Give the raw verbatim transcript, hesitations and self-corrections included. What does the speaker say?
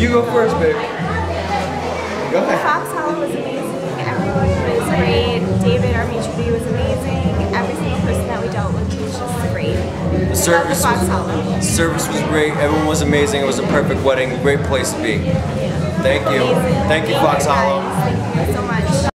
You go first, babe. Go ahead. Fox Hollow was amazing. Everyone was great. David, our maitre d' was amazing. Every single person that we dealt with was just great. The service Fox was, Hollow. service was great. Everyone was amazing. It was a perfect wedding. Great place to be. Thank you. Amazing. Thank you, Thank Fox you, Hollow. guys. Thank you so much.